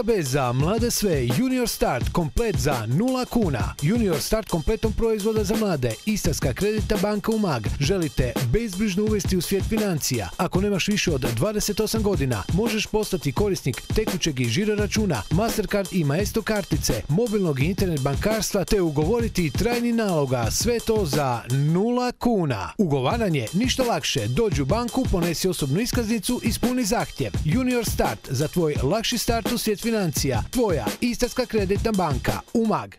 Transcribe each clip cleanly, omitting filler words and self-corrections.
DKB za mlade sve, Junior Start komplet za 0 kuna. Junior Start kompletom proizvoda za mlade, Istarska kreditna banka Umag. Želite bezbrižno uvesti u svijet financija? Ako nemaš više od 28 godina, možeš postati korisnik tekućeg i žiro računa, Mastercard i Maestro kartice, mobilnog i internet bankarstva te ugovoriti trajni naloga. Sve to za 0 kuna. Ugovaranje ništa lakše. Dođi u banku, ponesi osobnu iskaznicu, ispuni zahtjev. Junior Start za tvoj lakši start u svijet financija. Tvoja Istarska kreditna banka Umag.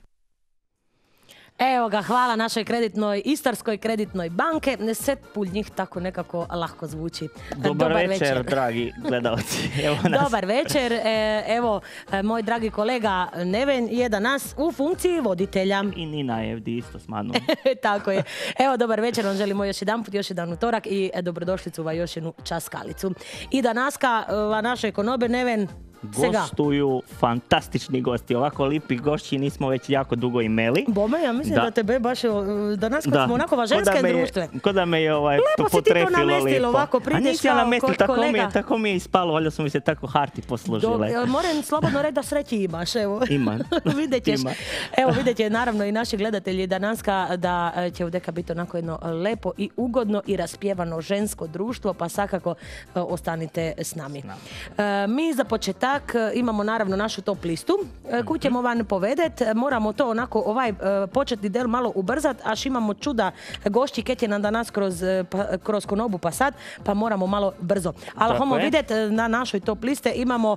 Evo ga, hvala našoj Istarskoj kreditnoj banke. Set pulj njih tako nekako lahko zvuči. Dobar večer, dragi gledalci. Dobar večer. Evo, moj dragi kolega Neven je danas u funkciji voditelja. I Nina je ovdje isto s manom. Tako je. Evo, dobar večer, vam želimo još jedan utorak i dobrodošlicu u još jednu časkalicu. I danaska našoj konobe Neven gostuju fantastični gosti. Ovako lipi gošći nismo već jako dugo imeli. Bome, ja mislim da tebe baš danas kad smo onako ženske društve. Ko da me je potrefilo lipo. Ovako, prideš a nisi ja namestila, tako mi je ispalo, valjda smo mi se tako harti poslužile. Moram slobodno reći da sreći imaš, evo. Imam. Vidjet ćeš. Evo, vidjet će naravno i naši gledatelji danaska da će u DK biti onako jedno lepo i ugodno i raspjevano žensko društvo, pa svakako ostanite s nami. Mi za početak imamo naravno našu top listu koju ćemo vam povedet. Moramo to onako ovaj početni del malo ubrzat, až imamo čuda gošći keď je nam danas kroz konobu pa sad, pa moramo malo brzo. Ali homo vidjet na našoj top liste imamo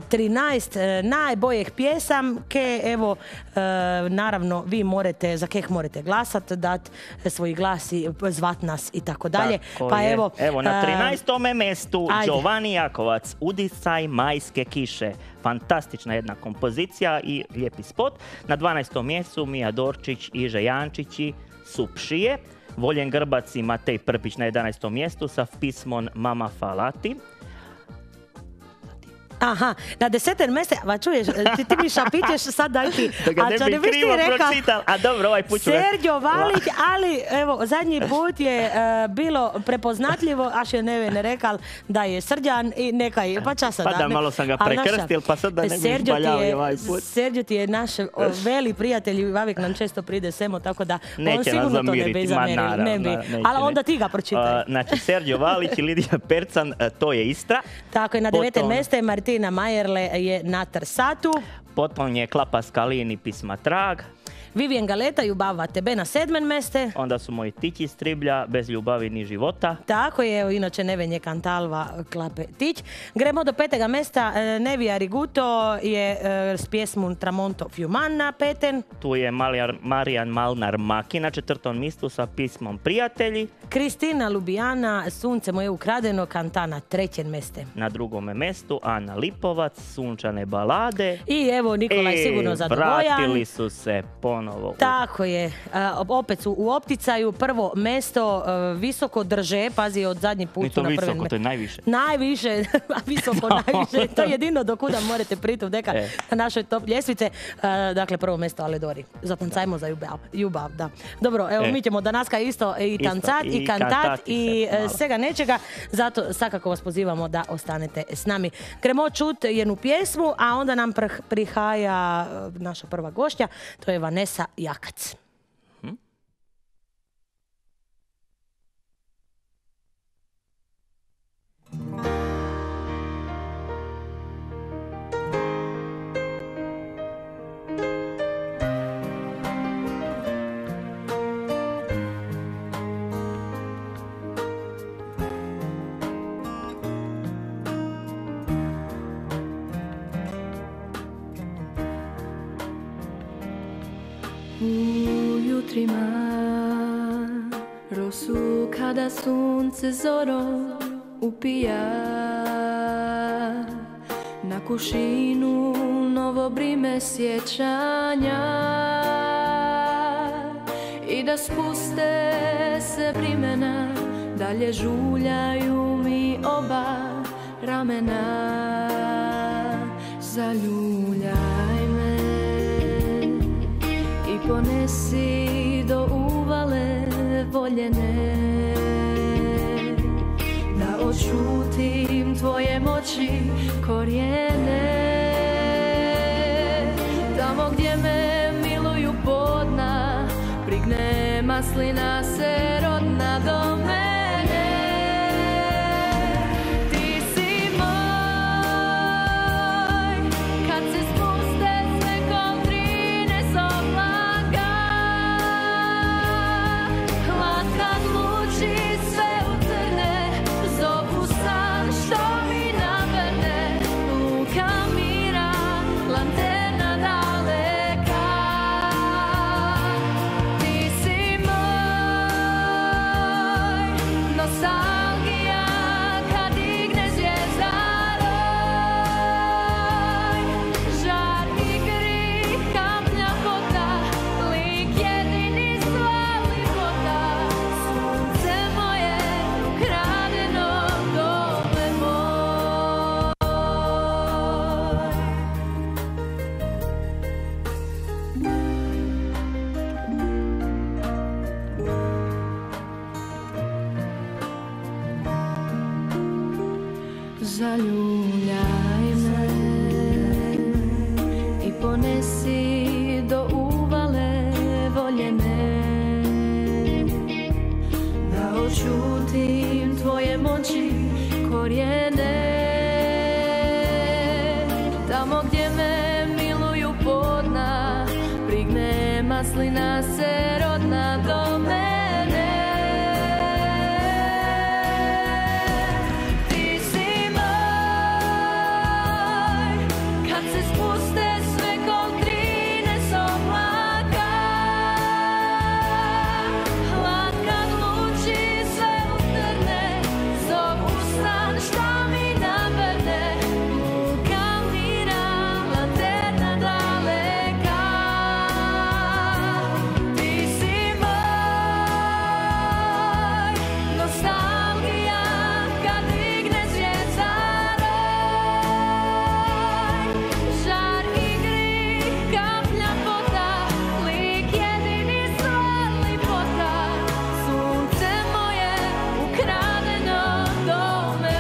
13 najboljih pjesam ke evo naravno vi morate, za keh morate glasat, dat svoji glasi, zvat nas i tako dalje. Pa evo na 13. mestu Giovanni Jakovac, Udisaj majske kiše. Fantastična jedna kompozicija i lijepi spot. Na 12. mjestu Mija Dorčić i Žejančići Supšije. Voljen Grbac i Matej Prpić na 11. mjestu sa pismom Mama Falati. Aha, na 10. mjestu, va čuješ, ti mi šapitješ sad daj ti. Da ga ne bi krivo pročital. A dobro, ovaj put ću Sergio Valić, ali evo, zadnji put je bilo prepoznatljivo, až je Neven rekal da je Srđan i nekaj, pa časa da. Pa da, malo sam ga prekrstil, pa sad da ne bi žbaljao ovaj put. Sergio ti je naš veli prijatelj i uvijek nam često pride semo, tako da on sigurno to ne bi zameril. Ali onda ti ga pročitaj. Znači, Sergio Valić i Lidija Percan, to je Istra. Tako je, na 9. mjestu je Martina Majerle je na Trsatu. Potom je Klapa Skalini pisma Trag. Vivian Galeta, Ljubav tebe na 7. mjeste. Onda su moji Tići Striblja, Bez ljubavi ni života. Tako je, evo, inače Neven je kantalva Klape Tić. Gremo do 5. mjesta, Nevija Riguto je s pjesmom Tramonto Fiuman na 5. Tu je Marijan Malnar Maki na 4. mjestu sa pismom Prijatelji. Kristina Lubijana, Sunce moje ukradeno, kanta na 3. mjestu. Na 2. mjestu Ana Lipovac, Sunčane balade. I evo, Nikolaj sigurno zadovoljan. Vratili su se ponovo. Tako je. Opet su u opticaju. Prvo mjesto visoko drže. Pazi, od zadnji put su na prvim. To je najviše. Najviše. Visoko najviše. To je jedino do kuda morate priti u deka na našoj top ljestvice. Dakle, prvo mjesto Aledori. Zatancajmo za ljubav. Da. Dobro, evo mi ćemo danaska isto i tancat i kantat i svega nečega. Zato svakako vas pozivamo da ostanete s nami. Gremo čut jednu pjesmu, a onda nam prihaja naša prva gošća. To je Vanessa Jakac. U jutrima rosu kada sunce zoro upija, na kušinu novo brime sjećanja i da spuste se brimena, dalje žuljaju mi oba ramena. Zaljuljaj me i ponesi do uvale voljene, da odšutim tvoje moći korijene. maslina se rodna do mene. Ti si moj, kad se spuste sve koldrine s oblaka, hlad kad luči sve utrne, zovu san što mi navrne, luka mira, lanterna daleka. Ti si moj, nostalgija kad igne zvijezda roj, žar i grih, kaplja pota, lik jedini sva lipota, sunce moje ukradeno dole moj. Zaljuljaj me i ponesi do uvale voljene, da očutim tvoje moći korijene, tamo gdje me miluju podna, prigne maslina se rodna do mene. Ti si moj, kad se spuste sve koldrine s oblaka, hlad kad luči sve utrne, zovu san što mi navrne, luka mira, lanterna daleka. Ti si moj, nostalgija kad igne zvijezda roj, žar i grih, kaplja pota, lik jedini sva lipota, sunce moje ukradeno dome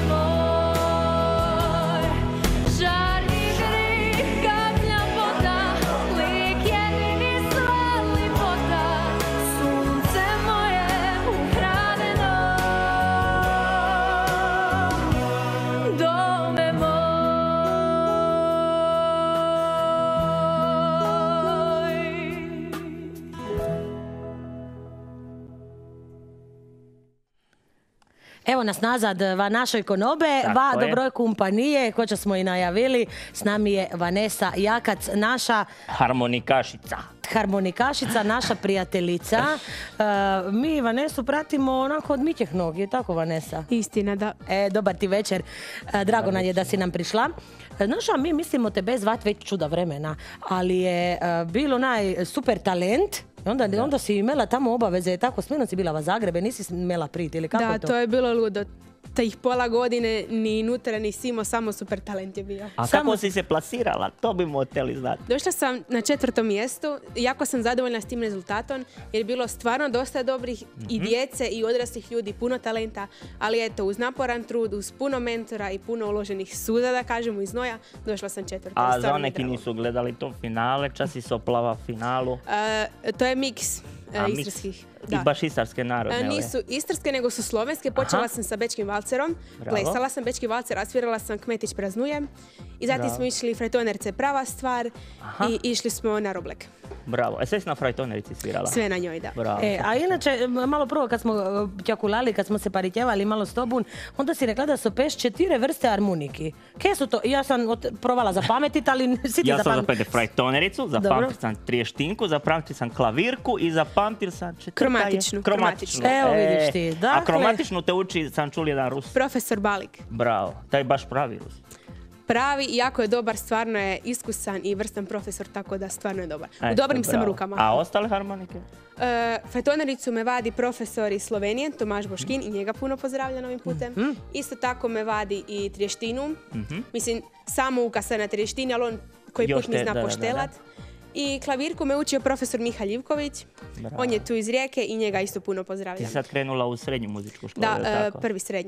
moj. Žar i grih, kaplja pota, lik jedini sva lipota, sunce moje ukradeno dome moj. Evo nas nazad va našoj konobe, Tako va je. dobroj kompanije, ko smo i najavili. S nami je Vanesa Jakac, naša Harmonikašica. harmonikašica, naša prijateljica. Mi Vanesu pratimo onako od mićeh nogi, je tako Vanesa? Istina, da. Dobar ti večer, drago nam je da si nam prišla. Znaš, a mi mislimo tebe zvat već čuda vremena, ali je bilo super talent. Onda si imela tamo obaveze, tako smjerno si bila u Zagrebe, nisi smjela priti ili kako Da, to je bilo ludo. Tih pola godine ni nutra ni simo, samo super talent je bio. A Samo- kako si se plasirala? To bi mu htjeli znati. Došla sam na 4. mjestu, jako sam zadovoljna s tim rezultatom jer je bilo stvarno dosta dobrih i djece i odraslih ljudi, puno talenta, ali eto, uz naporan trud, uz puno mentora i puno uloženih suza, da kažemo, i znoja, došla sam 4. A Stvarno za mi je neki drago. nisu gledali to finale, čas si se oplava finalu. To je miks A, miks. istarskih. I baš istarske narodne. Nisu istarske, nego su slovenske. Počela sam sa bečkim valcerom, Bravo. plesala sam bečki valcer, a svirala sam Kmetić praznuje. I zatim Bravo. smo išli Frajtonerce prava stvar i išli smo na Roblek. Bravo. Sve si na Frajtonerici svirala? Sve na njoj, da. Bravo. A inače, malo prvo kad smo ćakulali, kad smo se paritjevali malo s tobun, onda si rekla da su peš 4 vrste harmoniki. Kje su to? Ja sam provala zapametit, ali si ti Ja sam zapamtila. zapamtio Frajtonericu, zapamtio sam triještinku, zapamtio sam klavirku i zapamtio sam Kromatičnu. Kromatičnu. Evo vidiš ti, A dakle- kromatičnu te uči, sam čuli jedan Rus. Profesor Balik. Bravo. Taj baš pravi Rus. Pravi, jako je dobar, stvarno je iskusan i vrstan profesor, tako da stvarno je dobar. U Eto, dobrim sam bravo. rukama. A ostale harmonike? Frajtonericu me vadi profesor iz Slovenije, Tomaž Boškin, i njega puno pozdravljam ovim putem. Isto tako me vadi i triještinu. Mislim, samo uka se na triještini, ali on koji Još put mi te- zna da, da, da. poštelat. I klavirku me učio profesor Miha Ljivković. Bravo. On je tu iz Rijeke i njega isto puno Ti pozdravljam. si sad krenula u srednju muzičku školu, Da, je li tako? prvi srednja.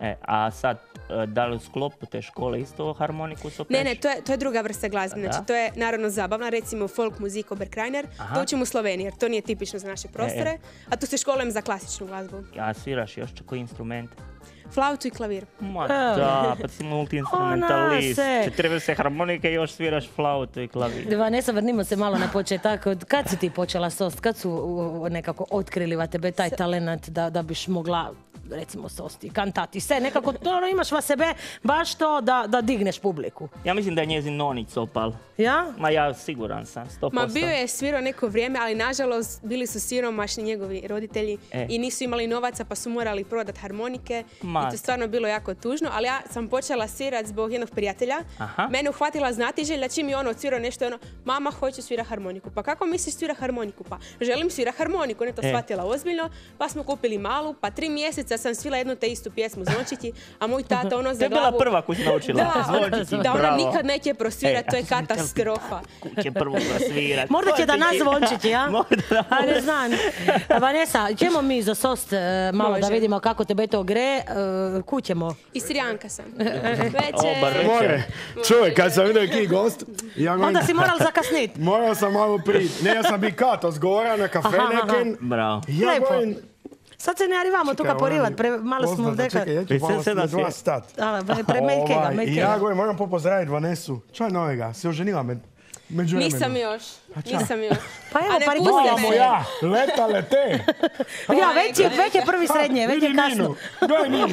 A sad, da li u sklopu te škole isto harmoniku sopeš? Ne, to je druga vrsta glazbe. Znači, to je naravno zabavna, recimo folk muzik Oberkrajner. To učimo u Sloveniji, jer to nije tipično za naše prostore. A tu se školujem za klasičnu glazbu. A sviraš još koji instrument? Flautu i klavir. Ma da, pa si multi-instrumentalist. Treba se harmonike i još sviraš flautu i klavir. Vanessa, vrnimo se malo na početak. Kad si ti počela sost? Kad su nekako otkrili tebe taj talent da biš mogla recimo sosti, kantati, sve nekako to imaš va sebe baš to da digneš publiku? Ja mislim da je njezin nonić sopal. Ja? Ma ja siguran sam, 100%. Ma bio je svirao neko vrijeme, ali nažalost bili su siromašni njegovi roditelji i nisu imali novaca pa su morali prodati harmonike. I to stvarno bilo jako tužno, ali ja sam počela svirati zbog jednog prijatelja. Mene uhvatila znatiželja čim je odsvirao nešto mama, hoću svira harmoniku. Pa kako misliš svira harmoniku? Pa želim svira harmoniku, ne to shvatila ozbiljno, pa smo kupili malu, pa 3 mjeseca sam svila jednu te istu pjesmu Zvončići, a moj tata za glavu... To je bila prva koju si naučila, Zvončići, da ona nikad neće prosvirati, to je katastrofa. Će prvo prosvirati. Možda će da nas Zvončići, ja? Možda. A ne znam. Vanessa, ćemo mi za sost malo da vidimo kako tebe to gre. Kućemo. Istrijanka sam. More. Čovjek, kad sam vidio ki gost... Onda si moral zakasnit. Morao sam malo priti. Ne, ja sam bi kato zgora na kafe neken. Bravo. Lepo. Sad se ne arrivamo tu kaporivat, malo smo dekad. Čekaj, ja ću vas stat. Međke. Ja govorim, moram popozdraviti Vanessu. Čo je novega? Se oženila među vremenu? Nisam još. Pa evo, pa Volamo ja, leta lete. Ja, već je prvi srednje, već je kasno. Daj Ninu.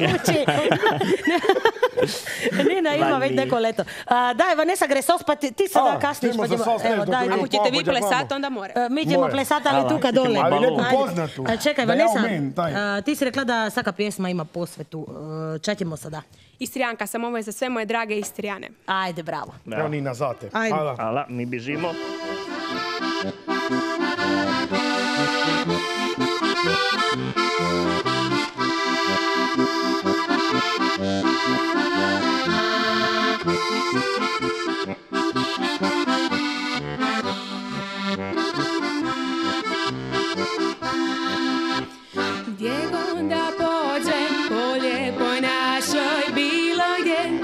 Nina ima već neko leto. Daj, Vanessa, gre sos, pa ti sada kasniš. Ako ćete vi plesati, onda more. Mi ćemo plesati, ali tu kad dole. Ali neku poznatu. Čekaj, Vanessa, ti si rekla da svaka pjesma ima posvetu. Čećemo sada. Istrijanka sam, ovo je za sve moje drage Istrijane. Ajde, bravo. Evo Nina, za te. Hvala, mi bižimo. Gdje god da pođem, po lijepoj našoj bilo gdje,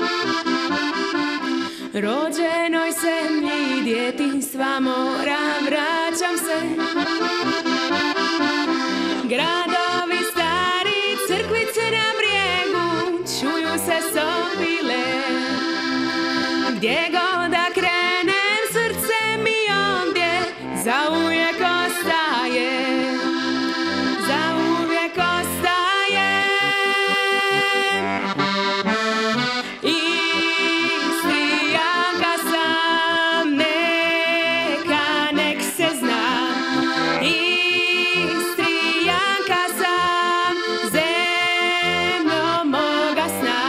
rođenoj zemlji djetinjstva mora, vraćam se. Gradovi stari, crkvice na brijegu, čuju se sopile. Gdje god da krenem, srce mi ovdje zauvijek ostaje. Zauvijek ostaje. Istrijanka sam, neka nek se zna. Istrijanka sam, zemljo moga sna.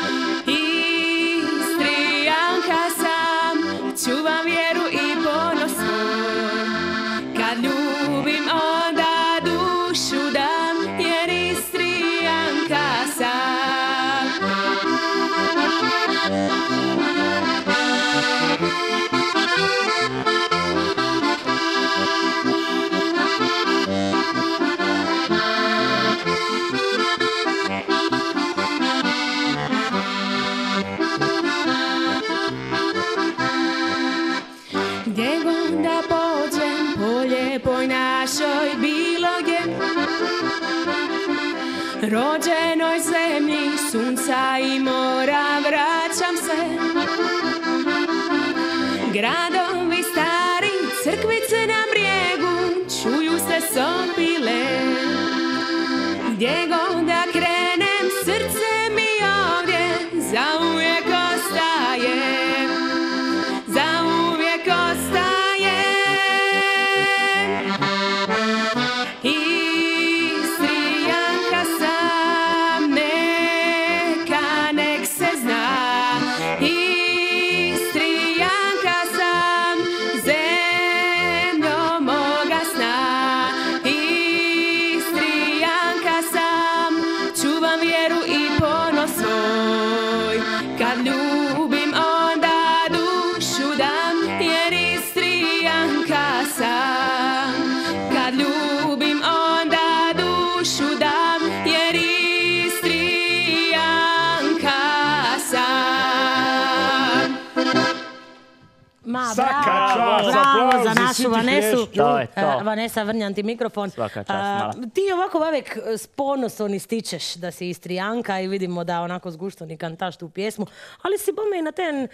Istrijanka sam, čuvam vjeru i ponos svoj. Kad ljubim onda dušu dam, jer Istrijanka sam. Gdje god da pođem, po lijepoj našoj bilo gdje, rođenoj zemlji sunca i mora, vraćam se. Gradovi stari, crkvice na brijegu, čuju se sopile. Gdje god da krenem, srce mi ovdje zauvijek ostaje. Zauvijek ostaje. Istrijanka sam, neka nek se zna. Istrijanka sam, zemljo moga sna. Istrijanka sam, čuvam bravo za našu Vanesu. To je to. Vanesa, vrnjam ti mikrofon. Svaka čast, mala. Ti ovako uvijek s ponosom ističeš da si Istrijanka i vidimo da onako zgušton i kantaš tu pjesmu, ali si bome i na ten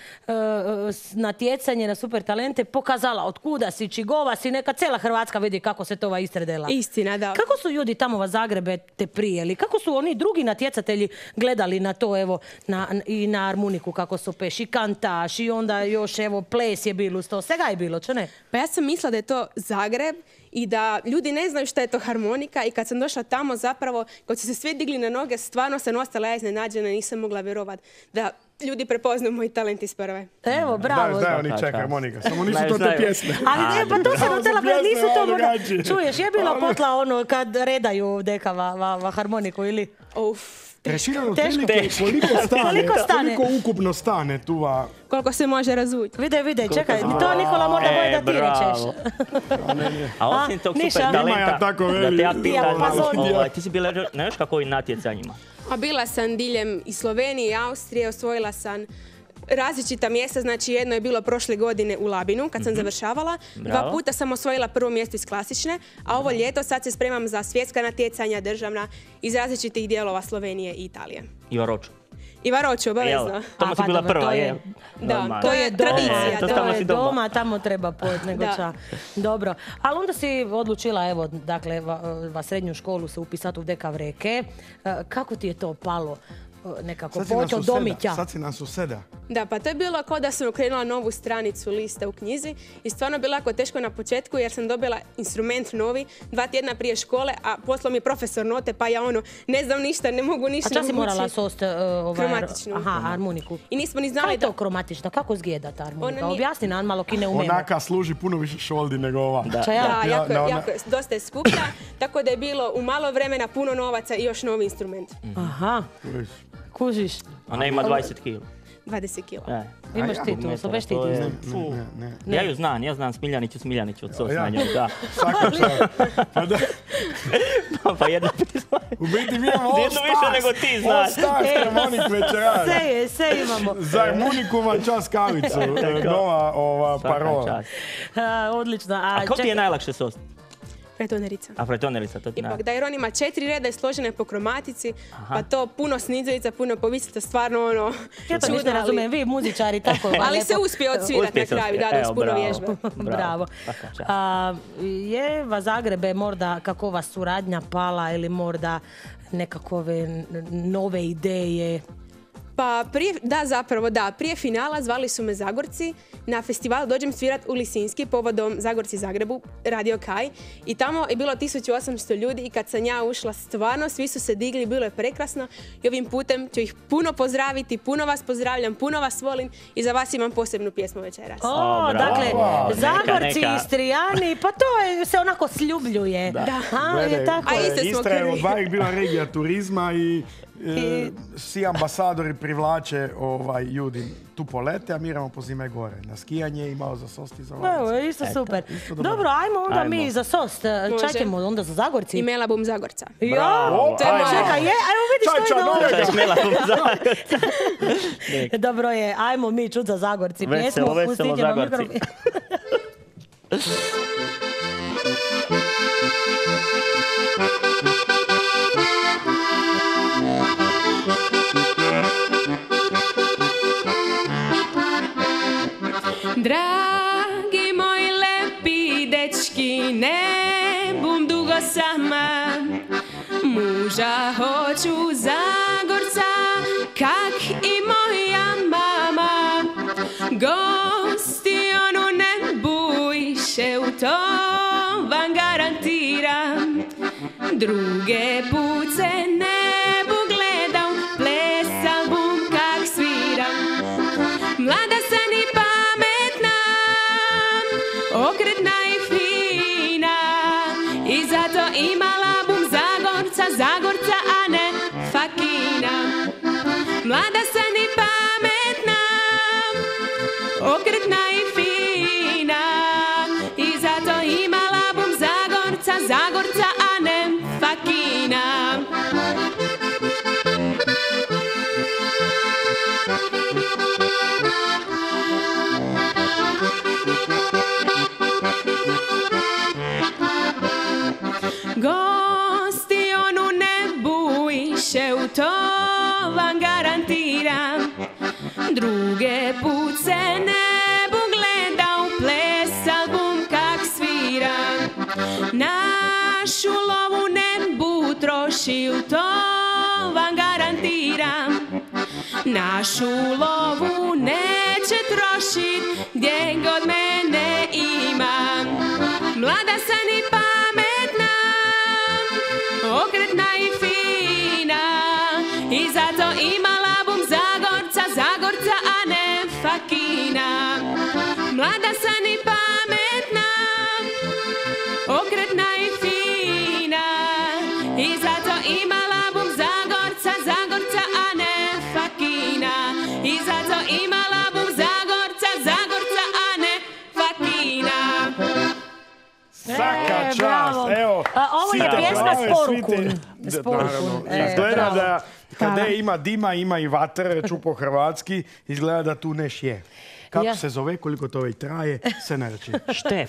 natjecanje na super talente pokazala od kuda si, čigova si, neka cijela Hrvatska vidi kako se to ova Istra dela. Istina, da. Kako su ljudi tamo vas Zagrebe te prijeli? Kako su oni drugi natjecatelji gledali na to, evo, i na harmoniku kako se peš, i kantaš, i onda još, evo, ples je bilo uz to, svega je bilo, če ne? Pa ja sam mislila da je to Zagreb i da ljudi ne znaju šta je to harmonika i kad sam došla tamo zapravo, kad su se svi digli na noge, stvarno sam ostala ja iznenađena, nisam mogla vjerovati da ljudi prepoznaju moj talent iz prve. Evo, bravo. Da, oni čeka harmonika, samo nisu to te pjesme. Ali ne, pa to se notela, nisu to možda... drugačije. Čuješ, je bila potla ono kad redaju deka va harmoniku ili... Reširano Teško. koliko stane, koliko ukupno stane tu Koliko se može razvući. Vide, čekaj, to Nikola možda boje da ti rečeš. A osim tog Niša. super talenta, Ima ja tako da te veli, ja pitam, dijapazon. ti si bila na još kakvim natjecanjima? A bila sam diljem i Slovenije i Austrije, osvojila sam različita mjesta, znači jedno je bilo prošle godine u Labinu kad sam završavala. Bravo. 2 puta sam osvojila prvo mjesto iz klasične, a ovo ljeto sad se spremam za svjetska natjecanja državna iz različitih dijelova Slovenije i Italije. I Varoču. I Varoču, obavezno. Tamo si bila prva, je. Da, To je doma, tradicija, to da. tamo to si je doma. doma, tamo treba pojeti nego Da. ča. Dobro, ali onda si odlučila, evo, dakle, va srednju školu se upisati u Deka Vreke. Kako ti je to palo? Nekako poći od domića. Sad si nas useda. Da, pa to je bilo kao da sam okrenula novu stranicu liste u knjizi i stvarno bilo jako teško na početku jer sam dobila instrument novi 2 tjedna prije škole, a poslao mi je profesor note pa ja ne znam ništa, ne mogu ništa. A čas si morala sost Kromatičnu. harmoniku? I nismo ni Kako znali je to kromatična? Kako zgijeda ta harmonika? Ona nije- Objasni nam malo ki ne umemo. Onaka služi puno više šoldi nego ova. Ča ja? Da, jako, Ja, jako, dosta je skuplja, tako da je bilo u malo vremena puno novaca i još novi instrument. Aha, kužiš. Ona ima 20 kg. 20 kila. Imaš ti tu, sobeš ti To tu. je- Ne. Ja ju znam, Smiljaniću od sos Ja. na njoj, da. Svaka čast. Pa da, Pa jedna pisma. u biti mi imamo All Jedno više Stars. nego ti All znaš. Stars harmonik večeras. Sve imamo. Za harmoniku vam čas kavicu. Nova parola. Čast. Odlično. A ko ti je najlakše sos? Pretonerica. A pretonerica, to ti Ipak, da jer on ima 4 reda i složene po kromatici, pa to puno snizovica, puno povisica, stvarno ono... Ja to ništa čudno, ne razumijem, vi muzičari tako Ali lijepo. se uspije odsvirati Uspije na se kraju, uspije. da, uz Evo, puno bravo. vježbe. Bravo. Svaka čast. Je va Zagrebe možda kakova suradnja pala ili možda nekakove nove ideje? Pa prije finala zvali su me Zagorci na festival Dođem svirat u Lisinski povodom Zagorci Zagrebu, Radio Kaj. I tamo je bilo 1800 ljudi i kad sam ja ušla, stvarno svi su se digli, bilo je prekrasno. I ovim putem ću ih puno pozdraviti, puno vas pozdravljam, puno vas volim i za vas imam posebnu pjesmu večeras. bravo. Dakle, Neka, Zagorci, neka. Istrijani, pa to se onako sljubljuje. Da. Je tako. A iste smo Istra je krvi. od uvijek bila regija turizma i svi ambasadori privlače ljudi tu polete, a mi idemo po zime gore. Na skijanje i malo za sost i za Evo, lanac. isto super. isto dobro. Dobro, ajmo onda Ajmo. mi za sost. Čekajmo onda za Zagorci. I Mela Bum Zagorca. Ja, Bravo, to je ajmo. moja. čekaj, evo vidiš Čaj, što čaj, je Smela Smela. Dobro je, ajmo mi čut za Zagorci. Veselo, Pjesmu, veselo, pustite nam Zagorci. mikrofon. Dragi moji lepi dečki, ne bum dugo sama. Muža hoću Zagorca, kak i moja mama. Gosti onu ne bujše, u to vam garantiram. Druge put se ne bu gledam, plesal bum kak sviram. Mlada sam i pametna, okretna i fina, i zato imala bum Zagorca, a ne fakina. Mlada sam i pametna, okretna i fina, i zato imala bum Zagorca, a ne fakina. to vam garantiram. Druge put se ne bu gledao ples album kak sviram. Našu lovu ne bu trošio, to vam garantiram. Našu lovu neće trošit gdje god mene ima. Mlada sam i pametna, okretna i fina, i zato imala bum Zagorca, a ne Fakina. Mlada sam i pametna, okretna i fina, i zato imala bum Zagorca, a ne Fakina. I zato imala bum Zagorca, a ne Fakina. Svaka čast, bravo. evo. Ovo je pjesma s porukun. S porukun. Izgleda Bravo. da kada ima dima, ima i vatre, čupo hrvatski, izgleda da tu neš je. Kako Ja. se zove, koliko to i traje, se ne reći. Štef.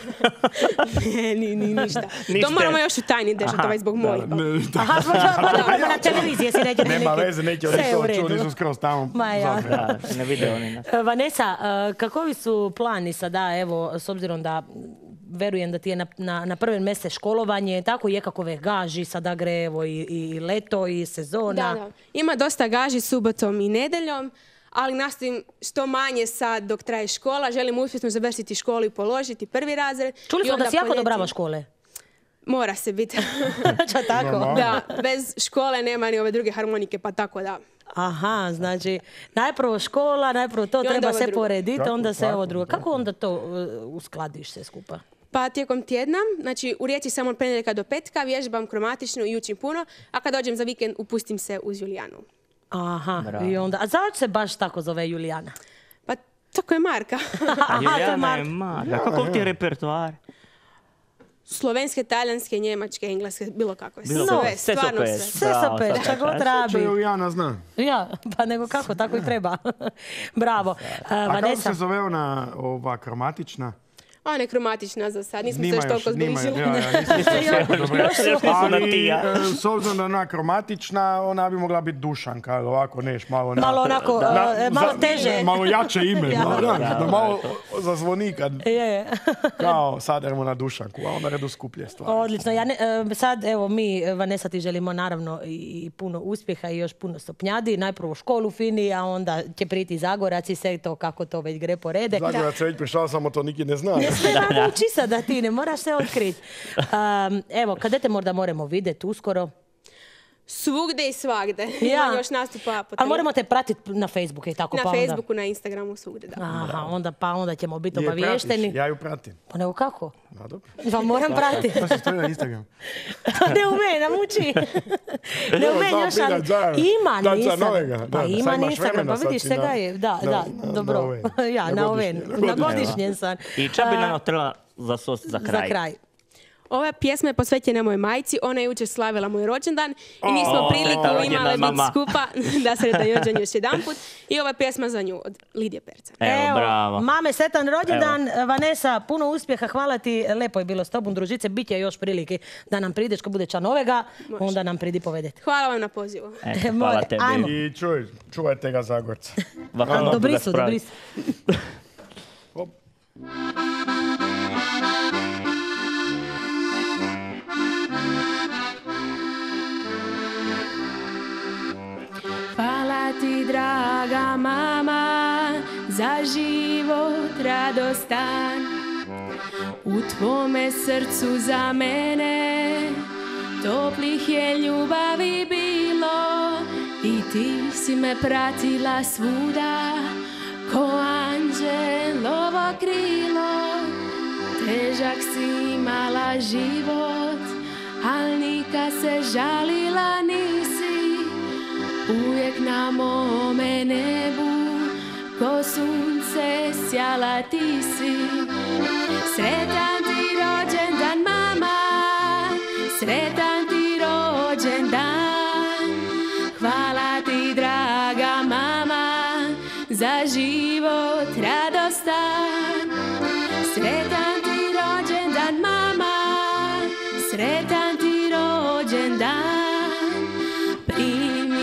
Ništa. Ni To moramo šte. još u tajni držati, ovaj zbog mojih. Aha, pa dobro, na televiziji si neće Nema veze, neće oni Sve je u to redu. čuli, nisu skroz tamo. Ma ja. zapravo. Da, ne vide oni nas. Vanessa, kakovi su plani sada, evo, s obzirom da verujem da ti je na prve mjese školovanje, tako je kako ve gaži, sada gre evo i leto i sezona. Da. Ima dosta gaži subotom i nedeljom, ali nastojim što manje sad dok traje škola. Želim uspješno završiti školu i položiti prvi razred. Čuli I smo onda da si jako po ljeti- dobrava škole. Mora se biti. Ča tako? Normalno. Da, bez škole nema ni ove druge harmonike, pa tako da. Aha, znači, najprvo škola, najprvo to I onda treba ovo se drugo. porediti, Tako, onda se tako, ovo drugo. tako. Kako onda to uskladiš se skupa? Pa tijekom tjedna, znači u Rijeci samo od ponedjeljka do petka, vježbam kromatičnu i učim puno, a kad dođem za vikend upustim se uz Julijanu. Aha, Bravo. i onda, a zašto se baš tako zove Julijana? Pa tako je Marka. Aha, to je Julijana je Mark. Marka. Kako ti je repertoar? Slovenske, talijanske, njemačke, engleske, bilo kako. Bilo kako. Sve, Sve stvarno super. sve. Sve Bravo, super, svaka čak god čast. Što trabi. Julijana zna. Ja, pa nego kako, tako i treba. Bravo. A kako Vanessa, se zove ona ova kromatična? Ona je kromatična za sad, nismo se Nima još toliko nima zbližili. ja, nisam se Još- sve dobro. još su- Još nisu na Ali, ti, ja. s obzirom da je ona kromatična, ona bi mogla biti Dušanka, ali ovako neš malo... malo onako, malo teže. Malo jače ime, Ja. malo, da malo zazvoni kad Je. kao sad idemo na Dušanku, a onda redu skuplje stvari. Odlično. Ja sad, evo, mi, Vanessa, ti želimo naravno i puno uspjeha i još puno stopnjadi. Najprvo u školu fini, a onda će priti Zagorac i sve to kako to već gre po rede. Zagorac se već prišao, samo to niki ne zna. Sve rano uči sada ti, ne moraš se otkriti. Evo, kada te možda moramo vidjeti uskoro? Svugde i svagde. Ja. Ima još nastupa po A moramo te pratiti na Facebooku i tako na pa onda. Facebooku, na Instagramu, svugde, da. Aha, onda ćemo biti Je obavješteni. pratiš, ja ju pratim. Pa nego kako? Da, dobro. Pa moram pratiti. To se stoji na Instagram. Ne ume, namuči. Ne Evo, ume samo još, ali pitat zajedno. ima Dat za Instagram. novega, da, Pa sad ima imaš Instagram, vremena, pa sad vidiš si se na- ga je. Da, na dobro. ove, Ja, na na ove, godišnje. na godišnjem sam. I ča bi nam otrla za sos za kraj? Za kraj. Ova pjesma je posvećena mojoj majci, ona je jučer slavila moj rođendan i nismo sretan priliku rođendan, imale biti mama. skupa da sretan rođendan još jedanput. I ova pjesma za nju od Lidije Perca. Evo, bravo. Mame, sretan rođendan. Vanessa, puno uspjeha, hvala ti. Lepo je bilo s tobom, družice. Biće još prilike da nam prideš kad bude čan ovega, onda nam pridi povedeti. Hvala vam na pozivu. Eto, More, hvala tebi. ajmo. I čuvajte ga Zagorca. Vakano Dobri da su, spravi. dobri su. Hop. Hvala ti, draga mama, za život radostan. U tvome srcu za mene toplih je ljubavi bilo i ti si me pratila svuda ko anđelovo krilo. Težak si imala život, al nikad se žalila nisi. Uvijek na mome nebu ko sunce sjala ti si. Sretan ti rođendan, mama, sretan ti rođendan. Hvala ti, draga mama, za život radostan. Sretan ti rođendan, mama, sretan ti rođendan. Primi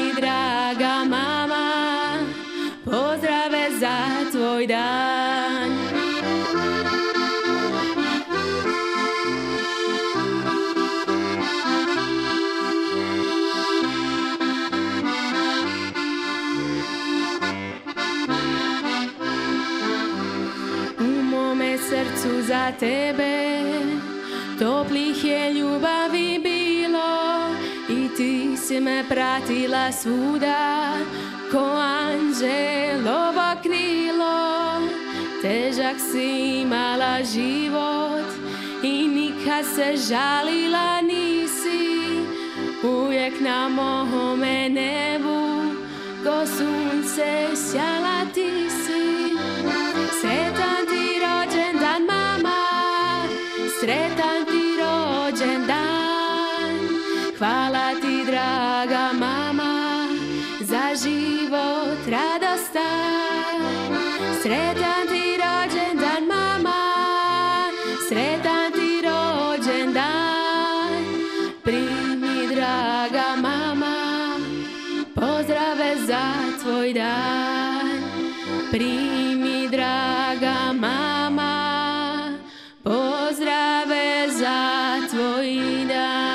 tebe, toplih je ljubavi bilo i ti si me pratila svuda ko anđelovo krilo. Težak si imala život i nikad se žalila nisi, uvijek na mome nebu ko sunce sjala ti si. Sretan ti rođendan mama, sretan ti rođendan, hvala ti draga mama za život radostan. Sretan ti rođendan mama, sretan ti rođendan, primi draga mama pozdrave za tvoj dan. Primi draga mama pozdrave za tvoj dan.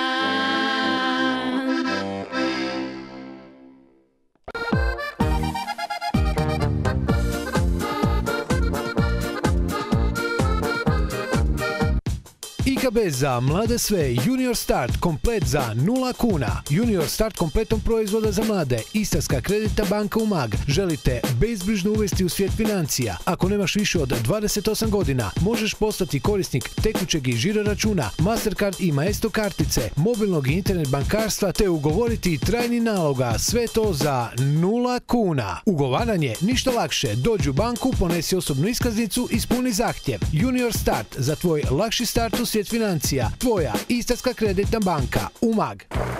IKB za mlade sve, Junior Start komplet za 0 kuna. Junior Start kompletom proizvoda za mlade, Istarska kreditna banka Umag. Želite bezbrižno uvesti u svijet financija? Ako nemaš više od 28 godina, možeš postati korisnik tekućeg i žiro računa, Mastercard i Maestro kartice, mobilnog i internet bankarstva te ugovoriti trajni naloga. Sve to za 0 kuna. Ugovaranje ništa lakše. Dođi u banku, ponesi osobnu iskaznicu, ispuni zahtjev. Junior Start za tvoj lakši start u svijet financija. Tvoja Istarska kreditna banka Umag.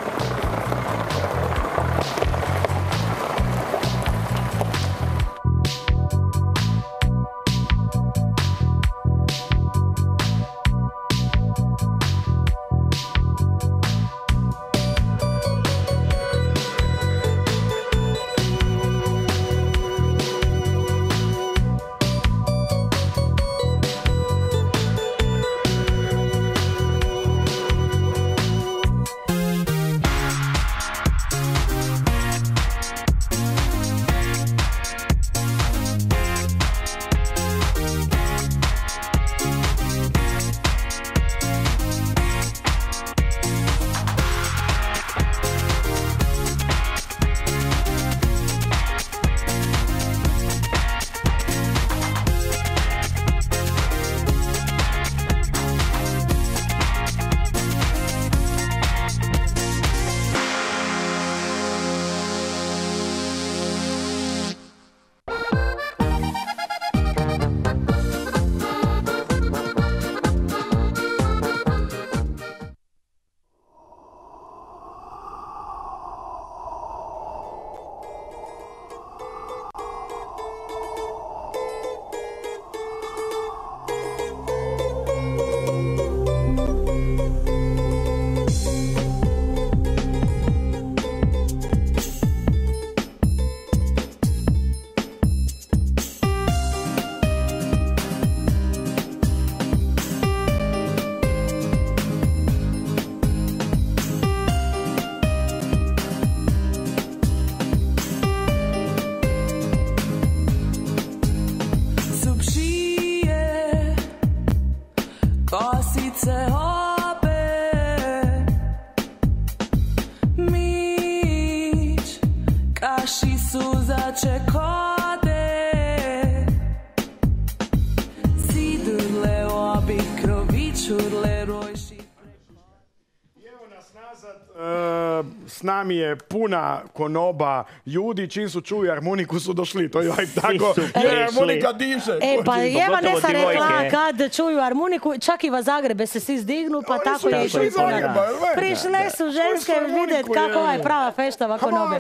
S nami je puna konoba ljudi, čim su čuli harmoniku su došli, to je tako, jer harmonika diše. Pa Jeva Nesa rekla, kad čuju harmoniku, čak i va Zagrebe se svi zdignu, pa tako je išli puna. Prišle su ženske vidjeti kako je prava feštava konobe.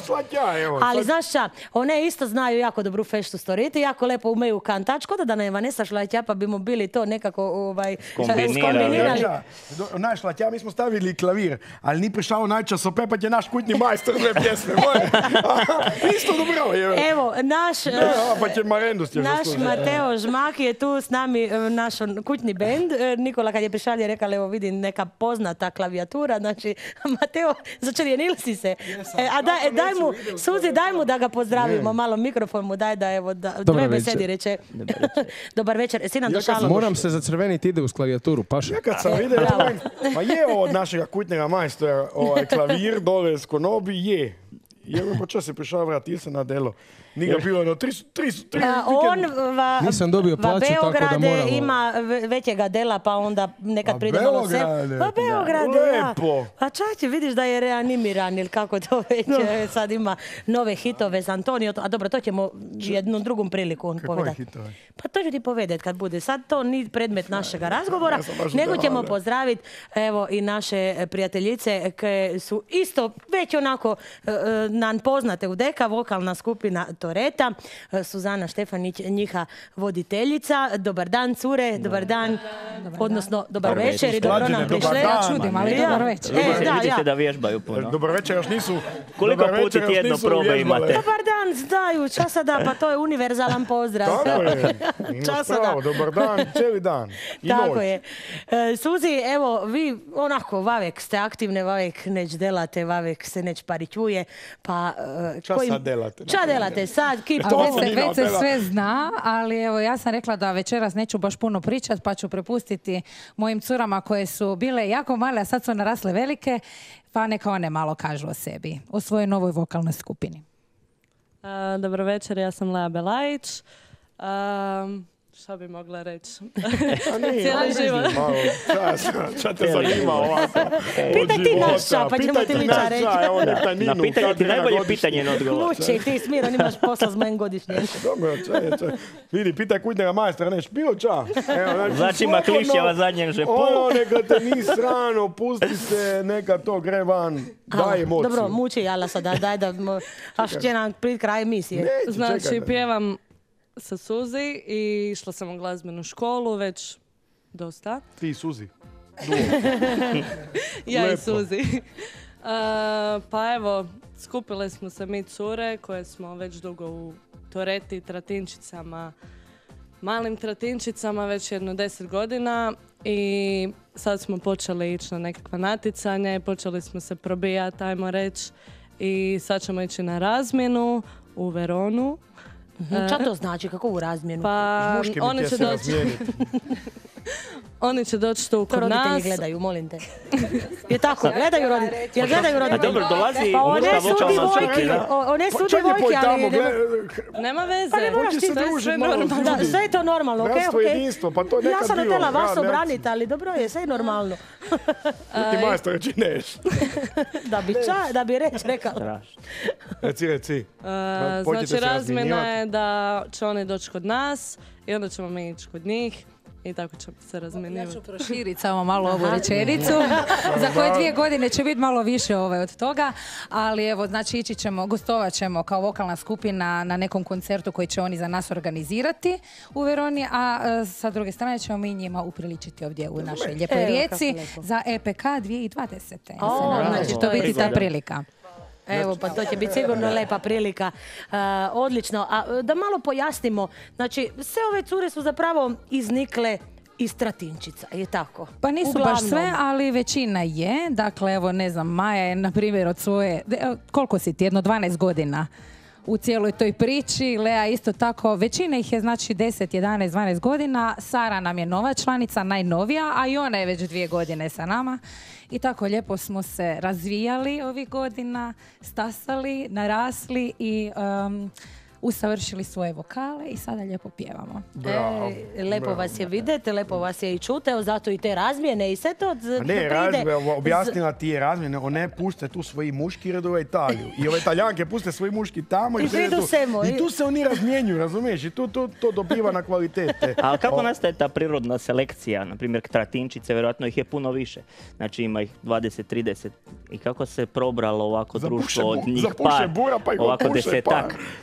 Ali znaš šta, one isto znaju jako dobru feštu storiti, jako lepo umeju kantačko, da nam je Vanessa šlatja, pa bi mu bili to nekako skombinirali. Znaš šlatja, mi smo stavili klavir, ali ni prišao onaj časopet, pa je naš naš kućni majstor dve pjesme, moje. Isto dobro. Evo, Pa će Marendu stješ naš Mateo Žmak je tu s nami, naš kućni bend. Nikola kad je prišao je rekao, evo vidim neka poznata klavijatura, znači Mateo, začerjenili si se. Daj mu, Suzi, daj mu da ga pozdravimo, malo mikrofon mu daj da evo, dve besedi reče. Dobar večer. Si nam došao? Moram se zacrveniti, ide uz klavijaturu, paša. Ja kad sam vidio, pa je ovo od našega kućnega majstora, klavir dole s konobi, je. Evo, pa čo se prišao, vratio se na delo. Nije bilo do 3 On Nisam dobio plaću, tako da Beograde moramo... ima većega dela, pa onda nekad pride malo se... Pa Beograde, lepo. Pa čak vidiš da je reanimiran ili kako to već sad ima nove hitove za Antonio. A dobro, to ćemo jednom drugom priliku povedati. Hitove? Pa to ću ti povedati kad bude. Sad to nije predmet našega razgovora, nego ćemo pozdraviti evo i naše prijateljice koje su isto već onako nam poznate u Deka, vokalna skupina Toreta, Suzana Štefanić, njiha voditeljica. Dobar dan, cure, dobar dan, odnosno dobar večer i dobro nam prišle. Ja čudim, ali dobar večer. Vidite da vježbaju puno. Dobar večer, još nisu... Koliko puti tjedno probe imate? Dobar dan, znaju, časada, pa to je univerzalan pozdrav. Tako je, imaš pravo, dobar dan, cijeli dan. Tako je. Suzi, evo, vi onako vavek ste aktivne, vavek neć delate, vavek se neć parićuje, pa... Ča sad delate? Ča delate sad? Već se sve zna, ali evo ja sam rekla da večeras neću baš puno pričat, pa ću prepustiti mojim curama koje su bile jako male, a sad su narasle velike, pa neka one malo kažu o sebi, o svojoj novoj vokalnoj skupini. Dobro večer, ja sam Lea Belajić. Šta bi mogla reći? Cijeli život. Šta te zanima ovako? Pitaj ti naša, pa ćemo ti liča reći. Na pitanje ti najbolje pitanje na odgovor. Luči, ti smiran imaš posla s mojim godišnjem. Dobro, čaj. Vidi, pitaj kućnega majstora, neš bilo ča. Znači ima klišćeva zadnjem žepu. Neka te ni strano, pusti se, neka to gre van, daj emociju. Dobro, muči jala sada, daj da až će nam prid kraj emisije. Znači, pjevam sa Suzi i išla sam u glazbenu školu već dosta. Ti i Suzi. Ja i Suzi. Pa evo, skupile smo se mi cure koje smo već dugo u Toreti, tratinčicama, malim tratinčicama već jedno 10 godina i sad smo počeli ići na nekakva natjecanja, počeli smo se probijati, ajmo reći, i sad ćemo ići na razmjenu u Veronu. Šta to znači? Kako u razmjenu? Pa oni će doći tu kod nas. To roditelji gledaju, molim te. Je tako, gledaju roditelji. Jer gledaju roditelji. A dobro, dolazi pa muška vokalna skupina. One su djevojke, ali... Nema veze. Pa ne moraš ti sve normalno. Sve je to normalno, okej? Bratstvo, jedinstvo, pa to je nekad bilo. Ja sam htjela vas obraniti, ali dobro je, sve je normalno. Ti majstor čineš. Da bi reći rekala. Reci. Znači, razmjena je da će oni doći kod nas i onda ćemo mi ići kod njih. I tako ćemo se razmenjivati. Ja ću proširiti samo malo ovu rečenicu. Za koje 2 godine će biti malo više od toga. Ali evo, znači ići ćemo, gostovat ćemo kao vokalna skupina na nekom koncertu koji će oni za nas organizirati u Veroni, a sa druge strane ćemo mi njima upriličiti ovdje u našoj lijepoj Rijeci za EPK 2020. Znači to biti ta prilika. Evo, pa to će biti sigurno lepa prilika. Odlično. A da malo pojasnimo, znači, sve ove cure su zapravo iznikle iz Tratinčica, je tako? Pa nisu baš sve, ali većina je. Dakle, evo, ne znam, Maja je, na primjer, od svoje... Koliko si ti? Jedno 12 godina u cijeloj toj priči. Lea isto tako. Većina ih je, znači, 10, 11, 12 godina. Sara nam je nova članica, najnovija, a i ona je već 2 godine sa nama. I tako lijepo smo se razvijali ovih godina, stasali, narasli i usavršili svoje vokale i sada lijepo pjevamo. Lepo vas je vidjeti, lepo vas je i čuti, zato i te razmjene i sve to objasnila ti je razmjene, one puste tu svoji muški red u Italiju. I ove Italijanke puste svoji muški tamo i tu se oni razmjenjuju, razumiješ? I to dobiva na kvalitete. A kako nastaje ta prirodna selekcija? Naprimjer, Tratinčice, vjerojatno ih je puno više. Znači ima ih 20-30. I kako se probralo ovako društvo od njih par? Ovako 10-tak. Znači to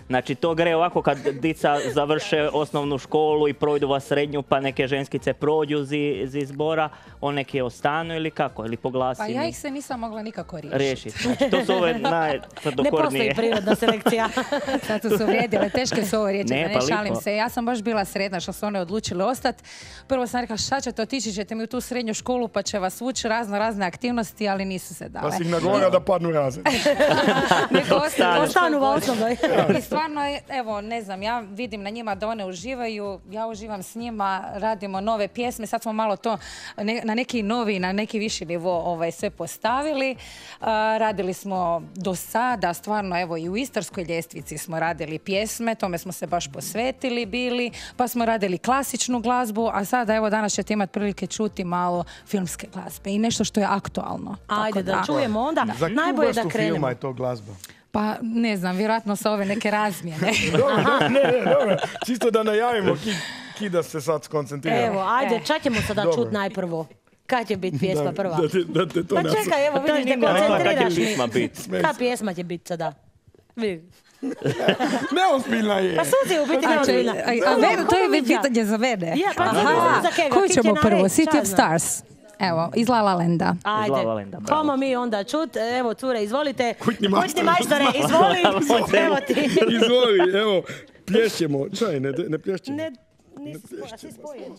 to gre ovako kad dica završe osnovnu školu i projdu vas srednju, pa neke ženskice prođu z izbora, on neke ostanu ili kako, ili poglasini? Pa ja ih se nisam mogla nikako riješiti. Znači, to su ove najtvrdokornije. Ne postoji prirodna selekcija. Sad su vrijedile, teške su ovo riječi, Ne, da pa ne šalim lipo. se. Ja sam baš bila sretna što su one odlučile ostati. Prvo sam rekla šta ćete, otići ćete mi u tu srednju školu pa će vas vući razne aktivnosti, ali nisu se dale. Pa si ih nagovorio da padnu razred. Ostanu u osnovnoj. I stvarno, evo, ne znam, ja vidim na njima da one uživaju, ja uživam s njima, radimo nove pjesme, sad smo malo to na neki novi, na neki viši nivo sve postavili. Radili smo do sada, stvarno, evo, i u Istarskoj ljestvici smo radili pjesme, tome smo se baš posvetili bili, pa smo radili klasičnu glazbu, a sada, evo, danas ćete imati prilike čuti malo filmske glazbe i nešto što je aktualno. Ajde, da čujemo onda. Najbolje da krenemo. Filma je to glazba? Pa ne znam, vjerojatno sa ove neke razmjene. Dobro. Čisto da najavimo ki da se sad skoncentriramo. Evo, ajde, čak ćemo sada čut najprvo. Kad će biti pjesma prva? Da te to Pa čekaj, evo vidiš da koncentriraš mi. Kad pjesma će biti sada? Vidi. Neozbiljna je. Pa Suzi je u biti neozbiljna. To je pitanje za mene. Koju ćemo prvo? City of Stars. Evo, iz La La Landa. Ajde, komo mi onda čut. Evo, cure, izvolite. Kućni majstore, izvoli. Evo ti. Izvoli, evo, plješćemo. Čaj, ne plješćemo. Ne, nisi spojen.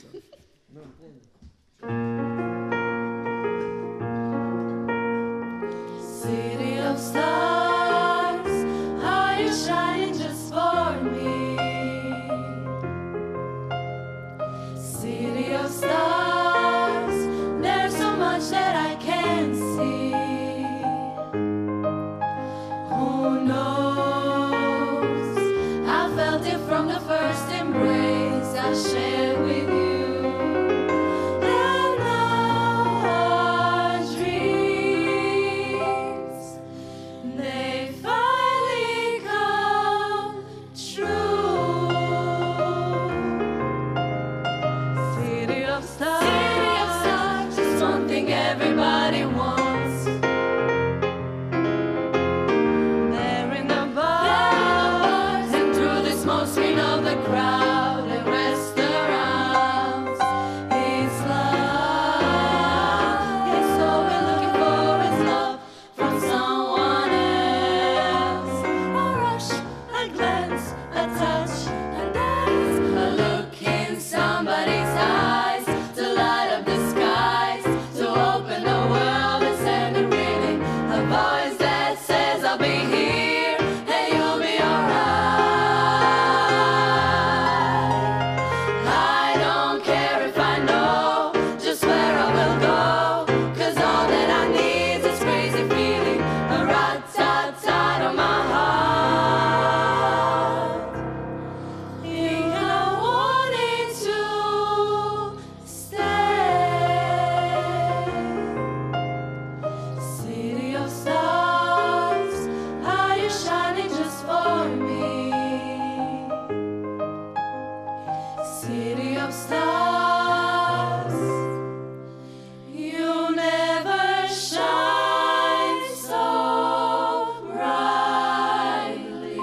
City of stars, are you shining just for me? City of stars, there's so much that I can't see. Who knows? I felt it from the first embrace I shared with you. Everybody wants. There in the bars and through the smoke screen of the crowded restaurants. It's love. It's all we're looking for is love from someone else. A rush, a glance, a touch, a dance, a look in somebody's eyes to light up the skies. Open the world and send it reeling. A voice that says I'll be here and you'll be alright. I don't care if I know just where I will go, 'cause all that I need is this crazy feeling, a rat-tat-tat on my heart. Think I wanted to stay. City of stars, are you shining just for me? City of stars, you never shine so brightly.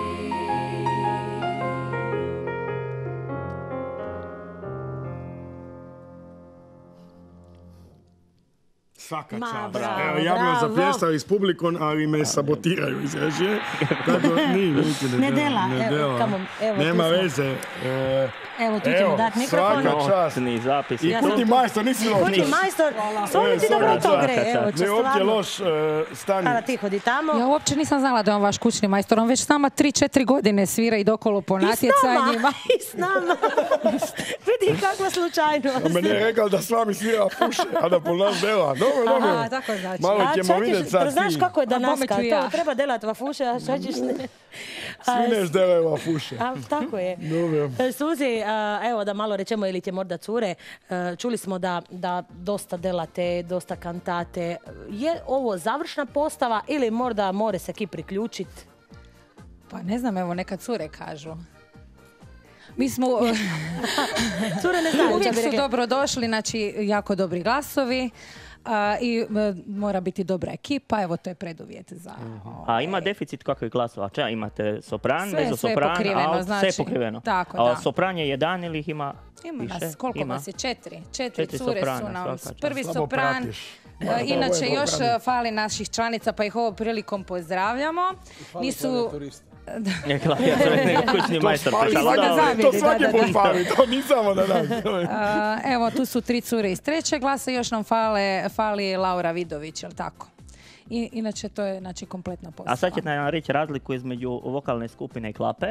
Svaka Ma, čast. bravo, Evo, ja bi vam bravo. zapljesao i s publikom, ali me sabotiraju iz režije. Tako, Ne dela, evo, come on, evo, nema tu smo. veze. Evo, tu ćemo dati mikrofon. Svaka čast. Notni zapis. I kućni majstor, nisi loš. Kućni majstor, stvarno ti dobro to gre. Evo, će Ne uopće stvarno. loš stanje. Kada ti hodi tamo. Ja uopće nisam znala da je on vaš kućni majstor. On već s nama 3-4 godine svira i dokolo po natjecanjima. I s nama. Vidi kakva slučajnost. A meni je rekao da s vami svira puše, a da po nas dela. Dobro. Aha, tako znači. Malo ćemo vidjeti sad. Znaš kako je Danaska, ću ja. to treba delati vafuše, a šta ćeš ne. Svineš delaju vafuše. A, tako je. Dobro. Suzi, evo da malo rečemo, ili će možda cure, čuli smo da dosta delate, dosta kantate. Je ovo završna postava ili možda more se ki priključiti? Pa ne znam, evo neka cure kažu. Mi smo... Cure ne znaju. Uvijek su dobro došli, znači jako dobri glasovi. I mora biti dobra ekipa, evo to je preduvjet za... A ima deficit kakvih glasova? Če imate sopran, Sve je pokriveno, sve znači. je pokriveno. Tako, A da. sopran je jedan ili ih ima Ima više? nas, koliko Ima. vas je? 4 4 cure soprana, su nam. svaka čast. Prvi Slabo sopran. pratiš. Inače, Ovo je još program. fali naših članica, pa ih ovom prilikom pozdravljamo. Nisu... Je klavijatura, nego kućni majstor. Fali Ti si svaki- na zavjeri, to da, svaki da, put da. fali, to nisam da dam. Evo, tu su 3 cure iz 3. glasa, još nam fali Laura Vidović, jel tako? Inače, to je znači, kompletna postava. A sad ćete nam reći razliku između vokalne skupine i klape.